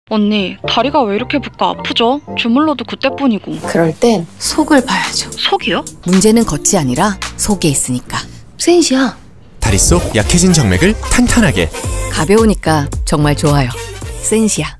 언니, 다리가 왜 이렇게 붓고 아프죠? 주물러도 그때뿐이고. 그럴 땐 속을 봐야죠. 속이요? 문제는 겉이 아니라 속에 있으니까. 센시야. 다리 속 약해진 정맥을 탄탄하게. 가벼우니까 정말 좋아요. 센시야.